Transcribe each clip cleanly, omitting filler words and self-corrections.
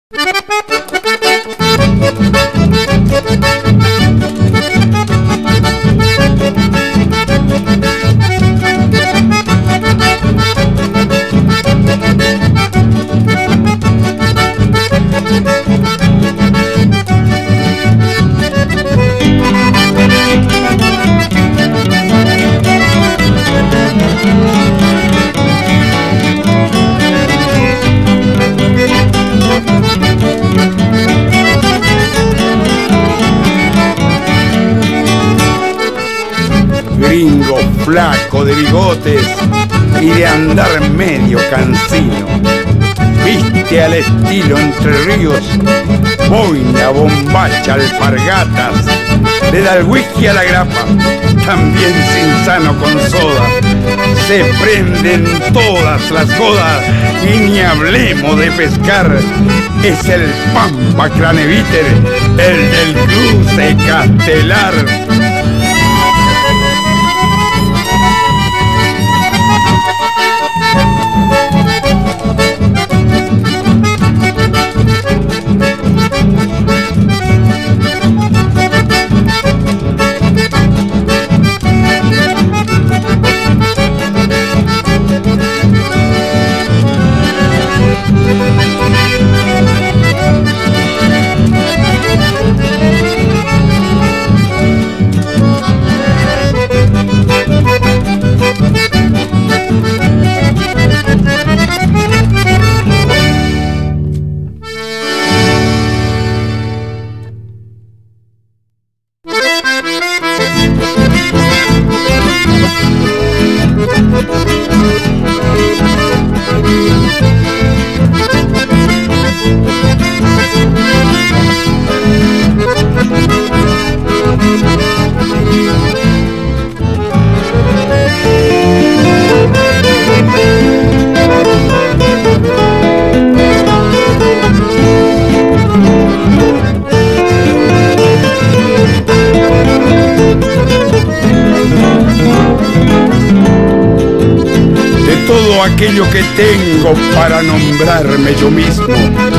Gringo flaco de bigotes y de andar medio cansino, viste al estilo Entre Ríos, boina, bombacha, alpargatas, le da el whisky a la grapa, también sin sano con soda, se prenden todas las jodas y ni hablemos de pescar, es el Pampa Craneviter, el del cruce Castelar. Aquello que tengo para nombrarme yo mismo,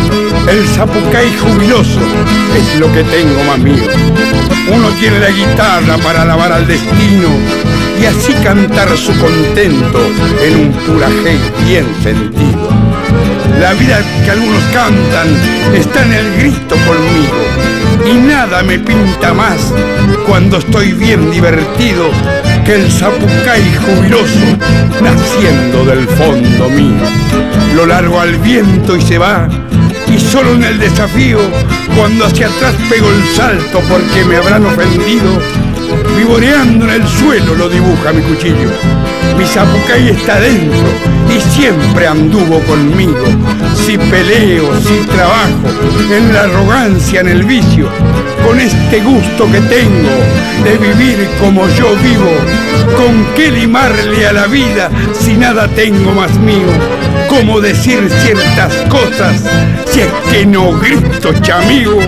el zapucay jubiloso es lo que tengo más mío. Uno tiene la guitarra para alabar al destino y así cantar su contento en un purajey bien sentido. La vida que algunos cantan está en el grito conmigo y nada me pinta más cuando estoy bien divertido que el zapucay jubiloso naciendo del fondo mío. Lo largo al viento y se va, y solo en el desafío, cuando hacia atrás pego el salto porque me habrán ofendido, vivoreando en el suelo lo dibuja mi cuchillo. Mi zapucay está dentro y siempre anduvo conmigo. Si peleo, si trabajo, en la arrogancia, en el vicio, con este gusto que tengo de vivir como yo vivo, ¿con qué limarle a la vida si nada tengo más mío? ¿Cómo decir ciertas cosas si es que no grito, chamigo?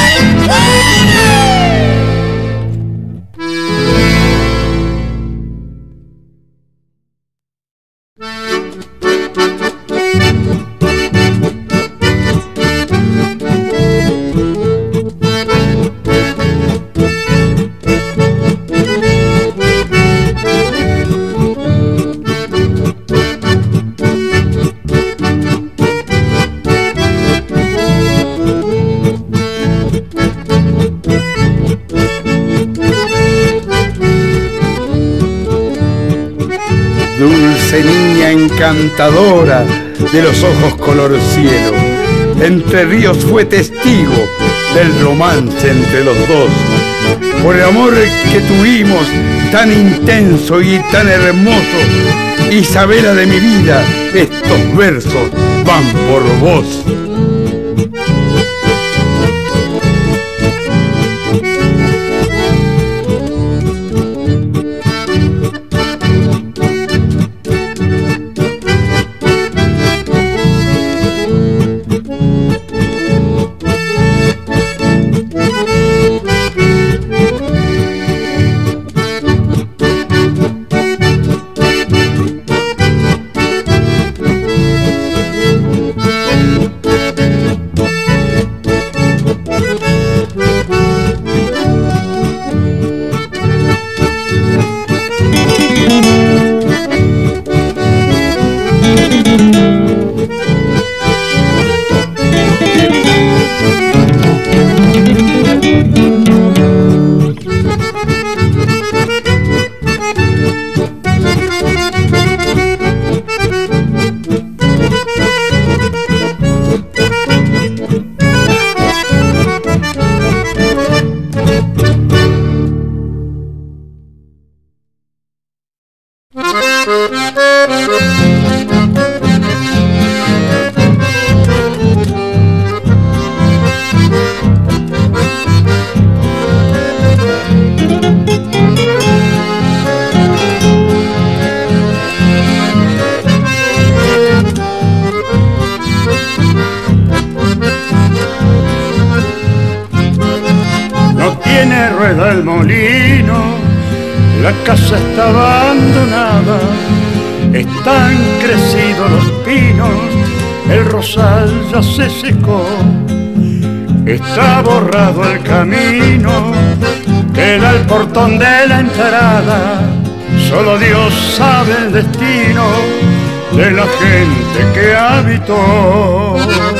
Dulce niña encantadora de los ojos color cielo, Entre Ríos fue testigo del romance entre los dos. Por el amor que tuvimos tan intenso y tan hermoso, Isabela de mi vida, estos versos van por vos. queda el molino, la casa está abandonada, están crecidos los pinos, el rosal ya se secó, está borrado el camino, queda el portón de la entrada, solo Dios sabe el destino de la gente que habitó.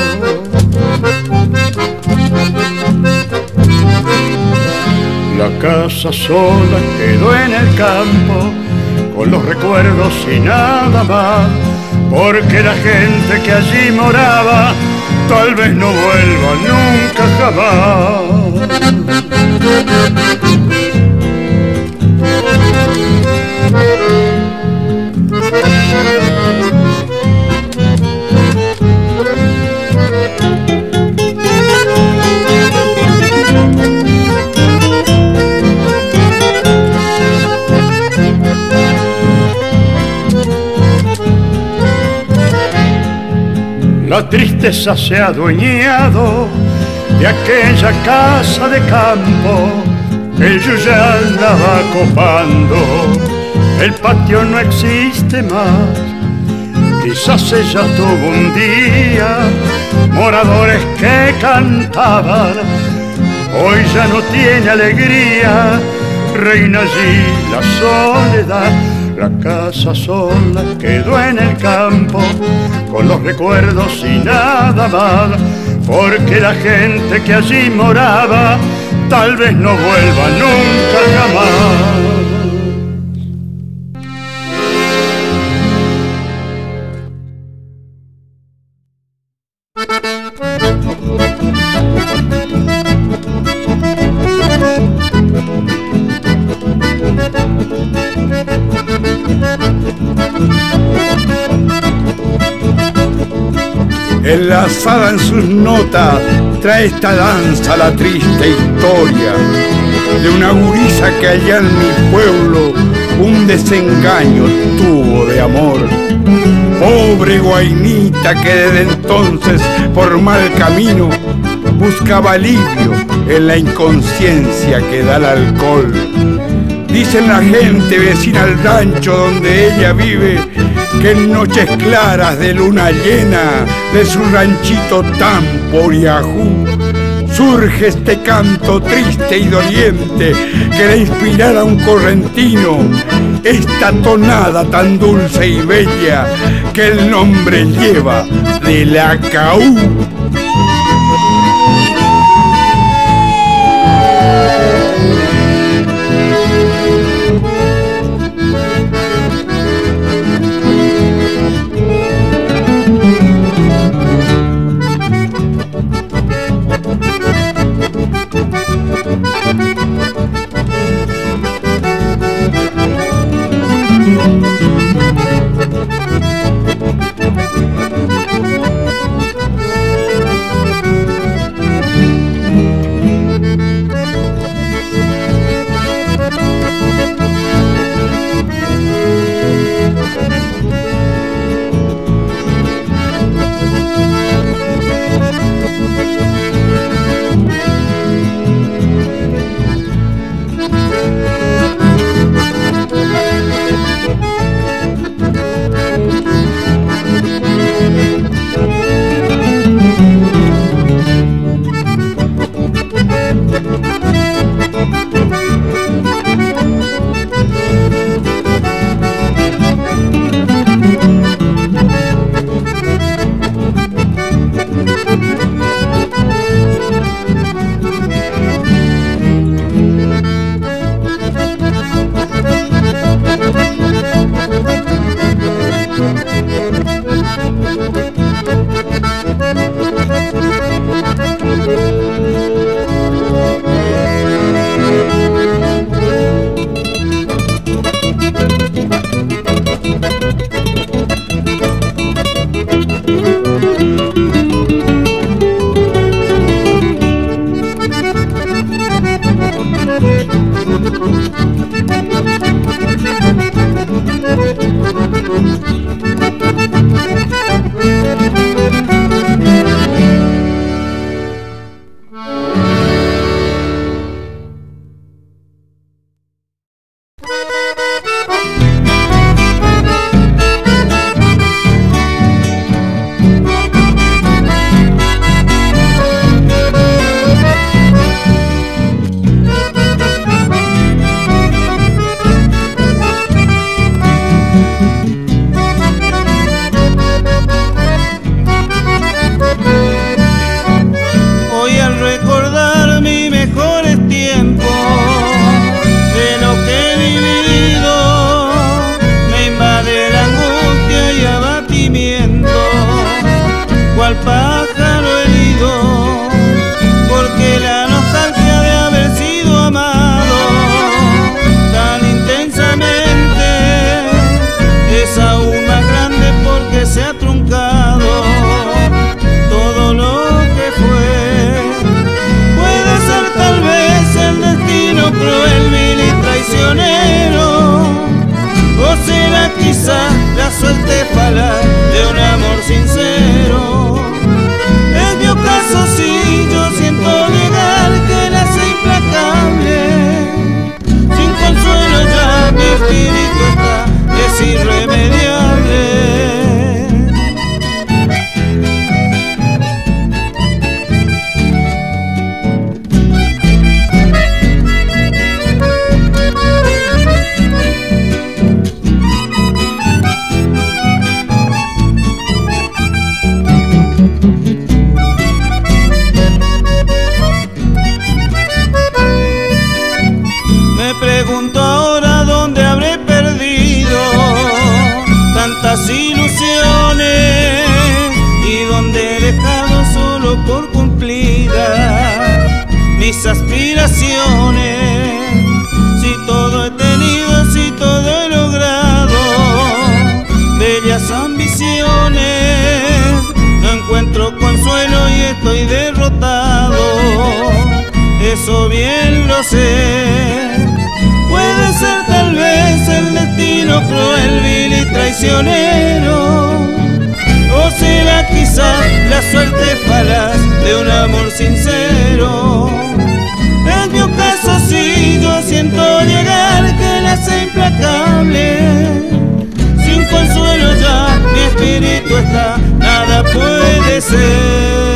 La casa sola quedó en el campo, con los recuerdos y nada más, porque la gente que allí moraba tal vez no vuelva nunca jamás. La tristeza se ha adueñado de aquella casa de campo, el yuyal la va copando, el patio no existe más. Quizás ella tuvo un día moradores que cantaban, hoy ya no tiene alegría, reina allí la soledad. La casa sola quedó en el campo, con los recuerdos y nada más, porque la gente que allí moraba tal vez no vuelva nunca jamás. Enlazada en sus notas trae esta danza la triste historia de una gurisa que allá en mi pueblo un desengaño tuvo de amor. Pobre guainita que desde entonces por mal camino buscaba alivio en la inconsciencia que da el alcohol. Dicen la gente vecina al rancho donde ella vive que en noches claras de luna llena de su ranchito tan poriajú surge este canto triste y doliente que le inspirara a un correntino esta tonada tan dulce y bella que el nombre lleva de la Caú. mis aspiraciones. Si todo he tenido, si todo he logrado, bellas ambiciones, no encuentro consuelo y estoy derrotado. Eso bien lo sé. Puede ser tal vez el destino cruel, vil y traicionero, o será quizás la suerte falaz de un amor sincero. En mi ocaso sí, yo siento llegar que la hace implacable. Sin consuelo ya mi espíritu está, nada puede ser.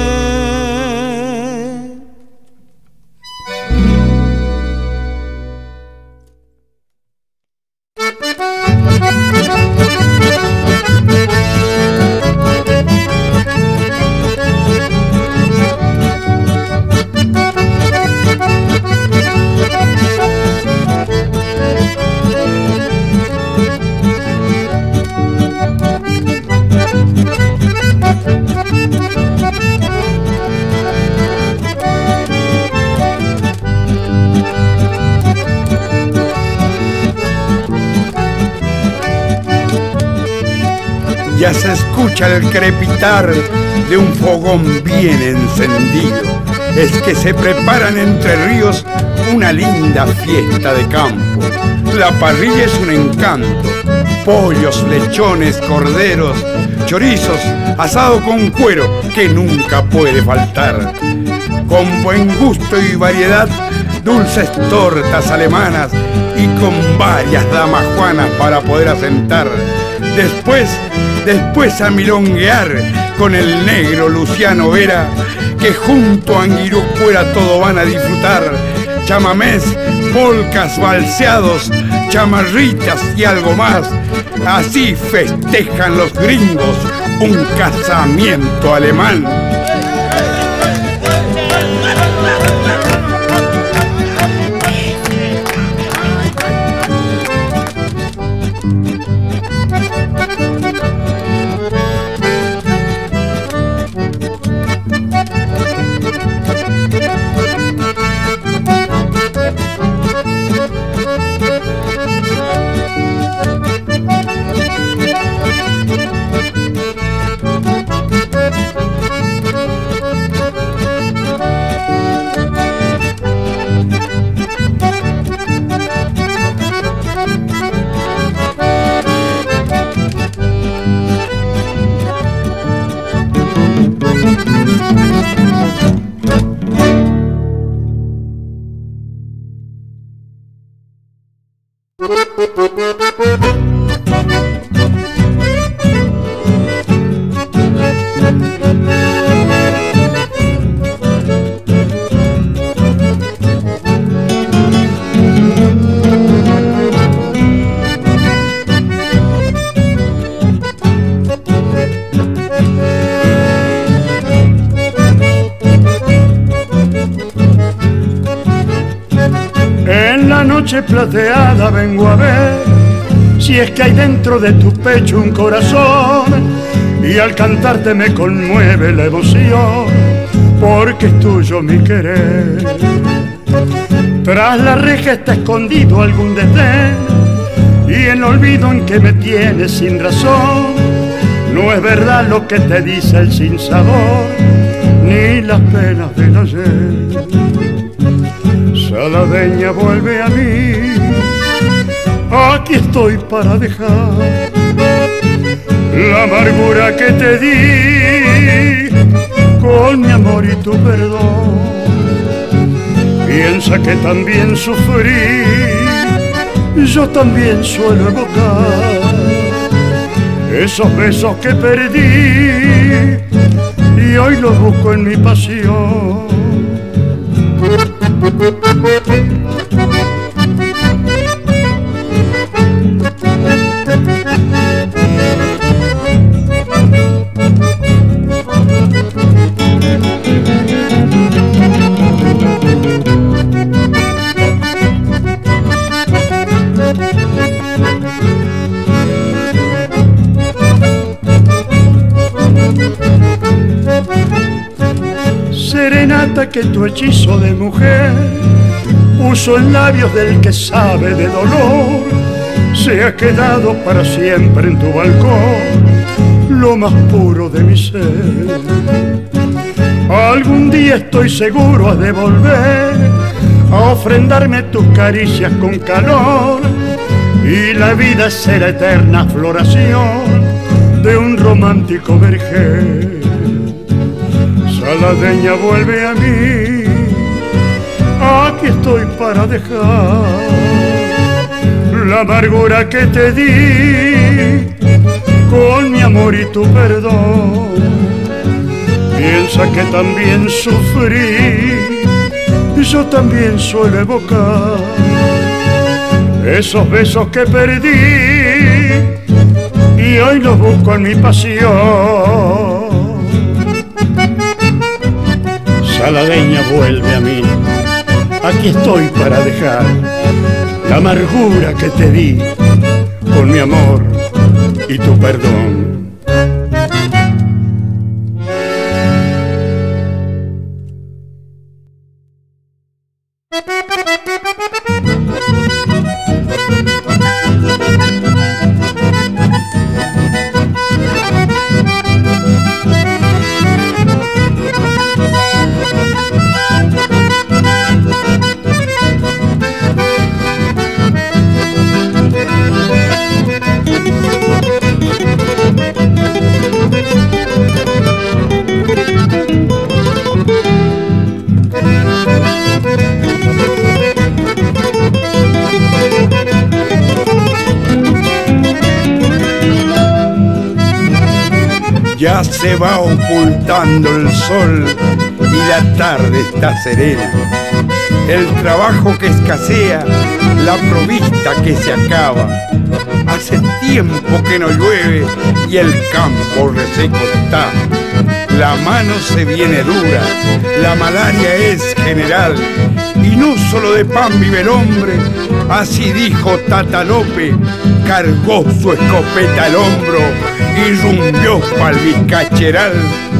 Ya se escucha el crepitar de un fogón bien encendido. Es que se preparan entre ríos una linda fiesta de campo. La parrilla es un encanto. Pollos, lechones, corderos, chorizos, asado con cuero, que nunca puede faltar. Con buen gusto y variedad, dulces tortas alemanas y con varias damas juanas para poder asentar. Después a milonguear con el negro Luciano Vera, que junto a Anguirucuera todo van a disfrutar. Chamamés, polcas, balseados, chamarritas y algo más. Así festejan los gringos un casamiento alemán. Plateada vengo a ver si es que hay dentro de tu pecho un corazón, y al cantarte me conmueve la emoción, porque es tuyo mi querer. Tras la reja está escondido algún desdén y el olvido en que me tienes sin razón. No es verdad lo que te dice el sinsabor, ni las penas del ayer. Saladeña, vuelve a mí, aquí estoy para dejar la amargura que te di con mi amor y tu perdón. Piensa que también sufrí, yo también suelo evocar esos besos que perdí y hoy los busco en mi pasión. serenata que tu hechizo de mujer puso en labios del que sabe de dolor, se ha quedado para siempre en tu balcón, lo más puro de mi ser. Algún día estoy seguro has de volver a ofrendarme tus caricias con calor, y la vida será eterna floración de un romántico vergel. Saladeña, vuelve a mí, aquí estoy para dejar la amargura que te di con mi amor y tu perdón. Piensa que también sufrí, yo también suelo evocar esos besos que perdí y hoy los busco en mi pasión. Saladeña, vuelve a mí, aquí estoy para dejar la amargura que te di con mi amor y tu perdón. Ya se va ocultando el sol y la tarde está serena. El trabajo que escasea, la provista que se acaba. Hace tiempo que no llueve y el campo reseco está. La mano se viene dura, la malaria es general. Y no solo de pan vive el hombre, así dijo Tata Lope. Cargó su escopeta al hombro y rumbió pa'l Vizcacheral.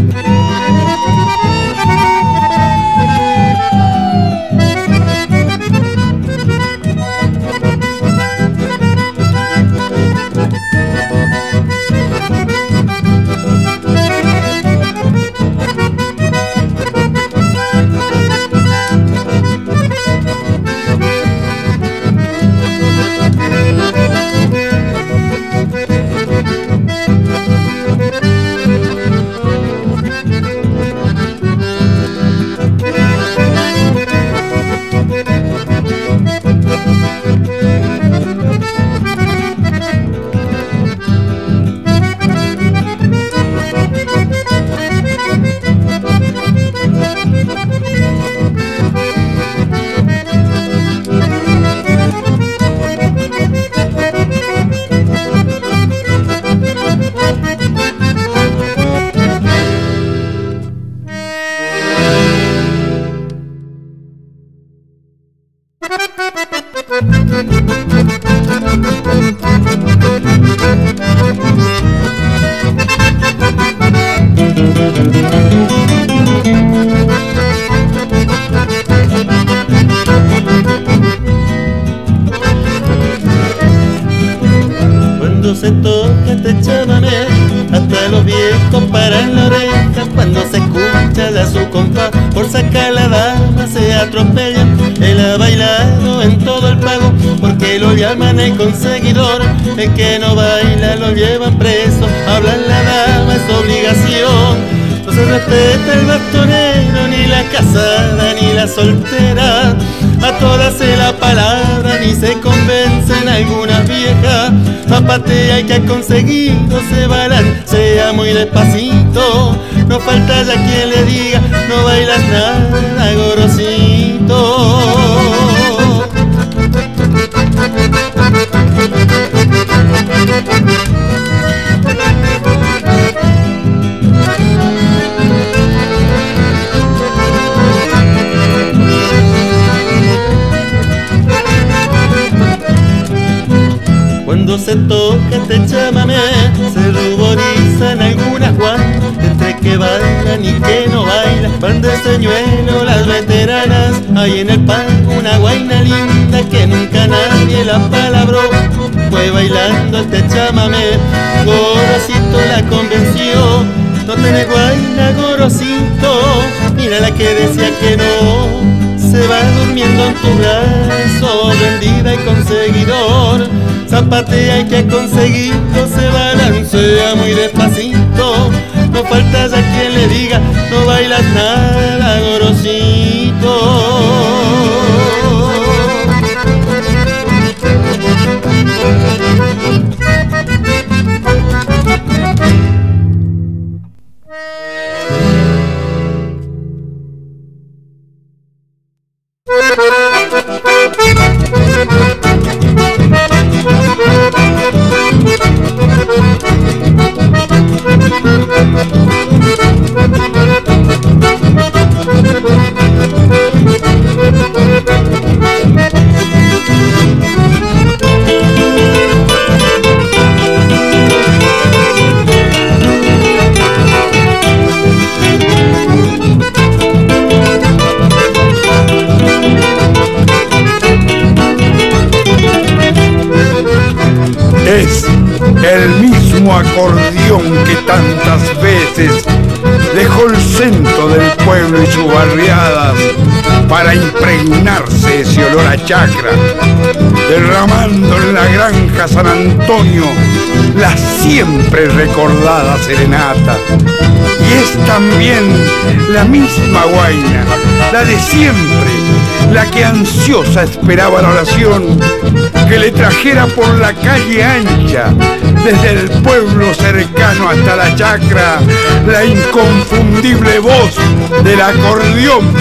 Cuando se toca este chamamé, hasta los viejos paran la oreja. Cuando se escucha la su compás, por sacar la dama se atropellan. Él ha bailado en todo el pago, porque lo llaman el conseguidor. El que no baila lo llevan preso, hablan la dama es obligación. No se respeta el bastonero, ni la casada, ni la soltera. A todas se la palabra, ni se convencen algunas viejas. Zapatea y que ha conseguido se balancea muy despacito. No falta ya quien le diga, no bailas nada, gorosito. Cuando se toca este chamamé, se ruborizan algunas guanas, entre que bailan y que no bailan. van de señuelo las veteranas. Hay en el palco una guaina linda que nunca nadie la palabró. Fue bailando este chamamé, Gorosito la convenció. No tenés guaina, Gorosito, mira la que decía que no. Se va durmiendo en tu brazo, rendida y con seguidor. Zapatea y que ha conseguido, se balancea muy despacito. No falta ya quien le diga, no bailas nada, Gorosito. Es el mismo acordeón que tantas veces dejó el centro del pueblo y sus barriadas para impregnarse ese olor a chacra, derramando en la granja San Antonio la siempre recordada serenata. Y es también la misma guaina, la de siempre, la que ansiosa esperaba la oración que le trajera por la calle ancha, desde el pueblo cercano hasta la chacra, la inconfundible voz del acordeón.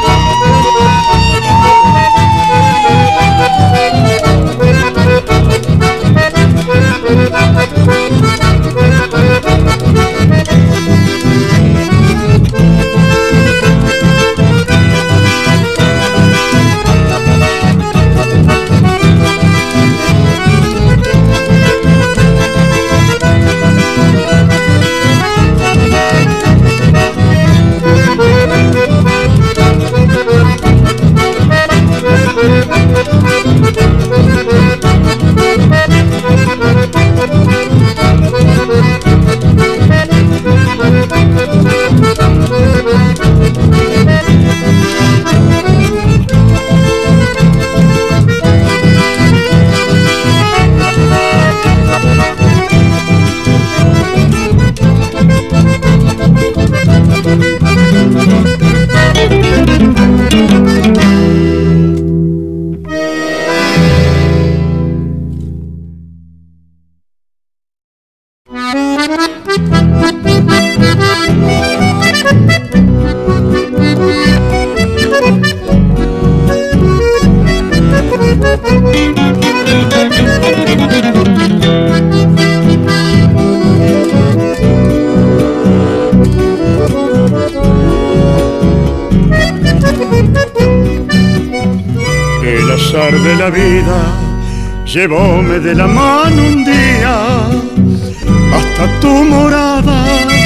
El azar de la vida llevóme de la mano un día hasta tu morada,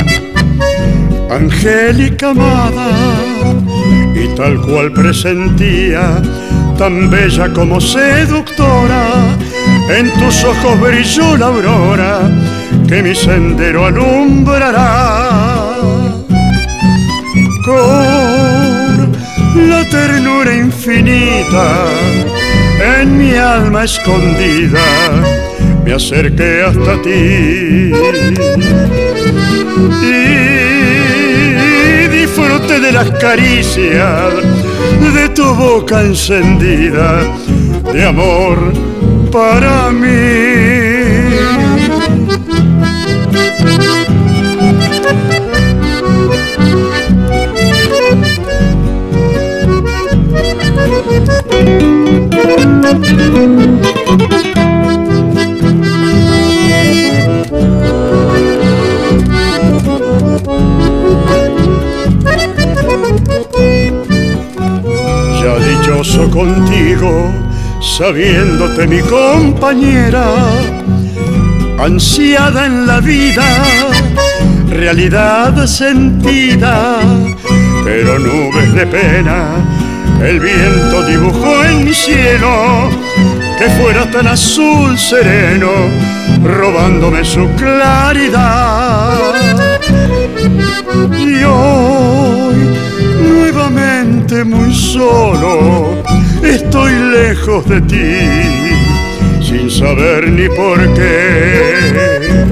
angélica amada, y tal cual presentía, tan bella como seductora, en tus ojos brilló la aurora que mi sendero alumbrará. Con la ternura infinita en mi alma escondida, me acerqué hasta ti y disfruté de las caricias de tu boca encendida de amor para mí. Ya dichoso contigo, sabiéndote mi compañera, ansiada en la vida, realidad sentida, pero nubes de pena el viento dibujó en mi cielo, que fuera tan azul sereno, robándome su claridad. Y hoy, nuevamente muy solo, estoy lejos de ti, sin saber ni por qué.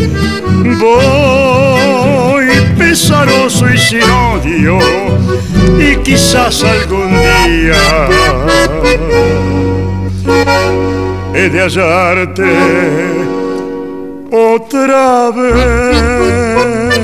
Voy pesaroso y sin odio, y quizás algún día he de hallarte otra vez.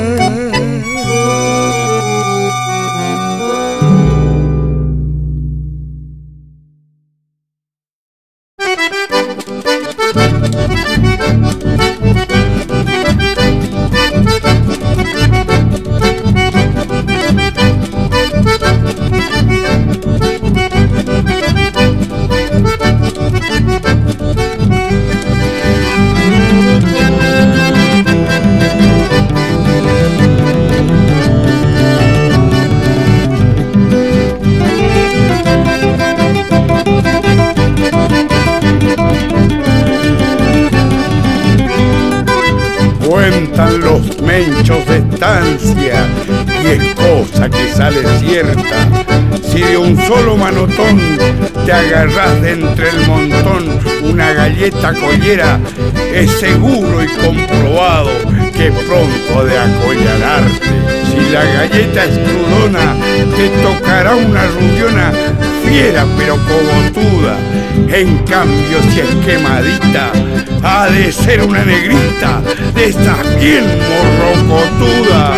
Cuentan los menchos de estancia y es cosa que sale cierta. Si de un solo manotón te agarrás de entre el montón una galleta collera, es seguro y comprobado que pronto ha de acollararte. Si la galleta es crudona, te tocará una rubiona fiera pero cogotuda. En cambio, si es quemadita, ha de ser una negrita de estas bien morrocotuda.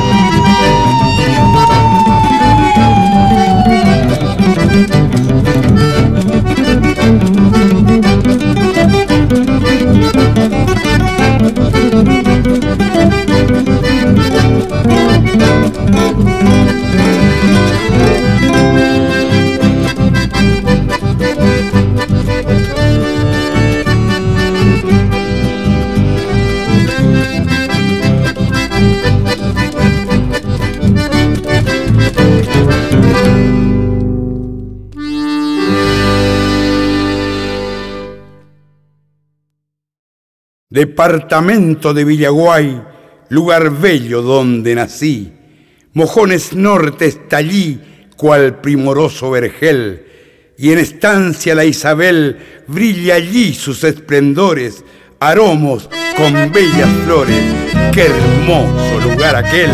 Departamento de Villaguay, lugar bello donde nací. Mojones Norte está allí, cual primoroso vergel, y en estancia la Isabel brilla allí sus esplendores, aromos con bellas flores. ¡Qué hermoso lugar aquel!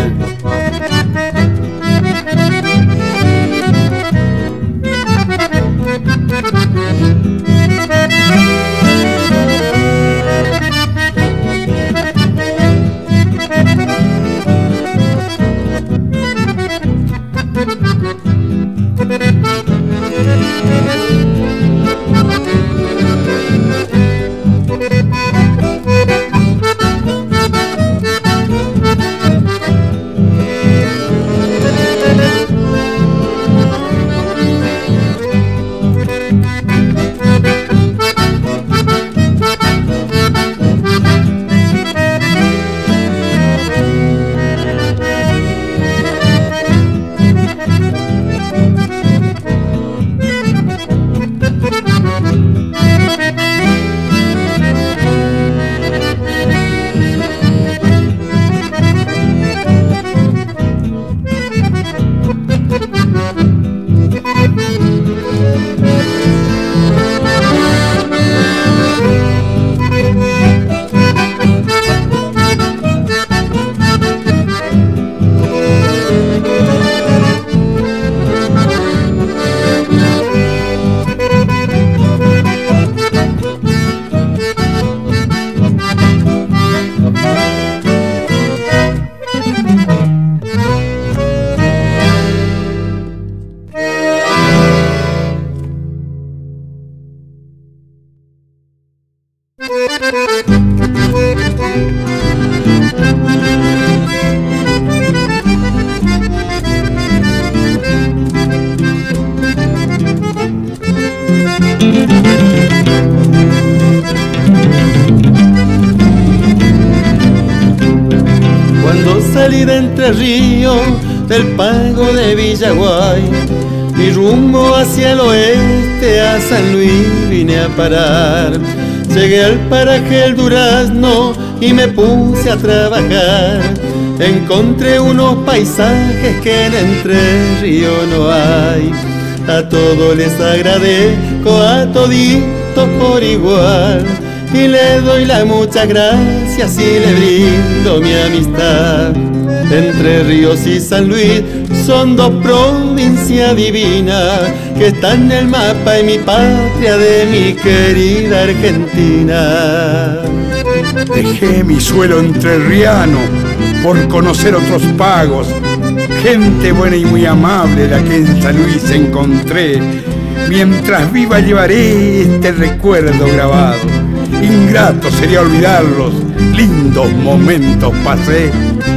Cuando salí de Entre Ríos del Pago de Villaguay. Mi rumbo hacia el oeste, a San Luis vine a parar. Llegué al paraje El Durazno y me puse a trabajar. Encontré unos paisajes que en Entre Ríos no hay. A todos les agradezco, a toditos por igual, y le doy las muchas gracias y le brindo mi amistad. Entre Ríos y San Luis son dos provincias divinas que están en el mapa de mi patria, de mi querida Argentina. Dejé mi suelo entrerriano por conocer otros pagos, gente buena y muy amable la que en San Luis encontré. Mientras viva llevaré este recuerdo grabado. Ingrato sería olvidarlos, lindos momentos pasé.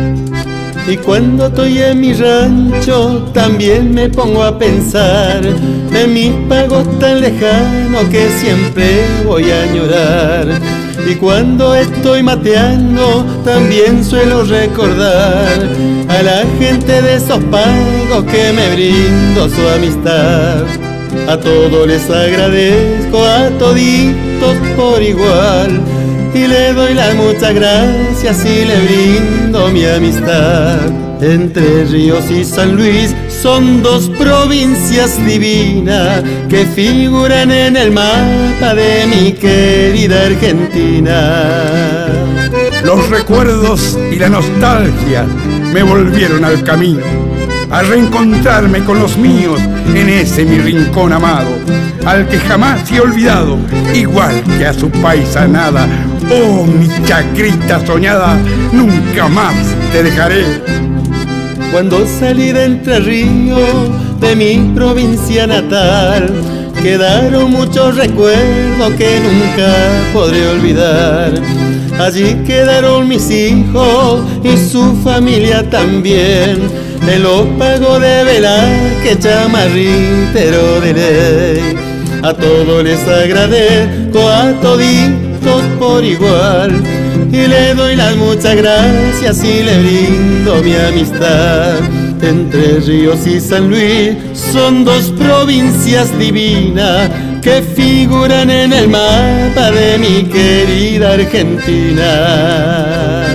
Y cuando estoy en mi rancho también me pongo a pensar en mis pagos tan lejanos que siempre voy a añorar. Y cuando estoy mateando también suelo recordar a la gente de esos pagos que me brindo su amistad. A todos les agradezco, a toditos por igual, y le doy las muchas gracias y le brindo mi amistad. Entre Ríos y San Luis son dos provincias divinas que figuran en el mapa de mi querida Argentina. Los recuerdos y la nostalgia me volvieron al camino, a reencontrarme con los míos en ese mi rincón amado, al que jamás he olvidado, igual que a su paisanada. Oh, mi chacrita soñada, nunca más te dejaré. Cuando salí de Entre Ríos, de mi provincia natal, quedaron muchos recuerdos que nunca podré olvidar. Allí quedaron mis hijos y su familia también, en los pagos de Velázquez, chamarritero de ley. A todos les agradezco, a toditos por igual, y le doy las muchas gracias y le brindo mi amistad. Entre Ríos y San Luis son dos provincias divinas que figuran en el mapa de mi querida Argentina.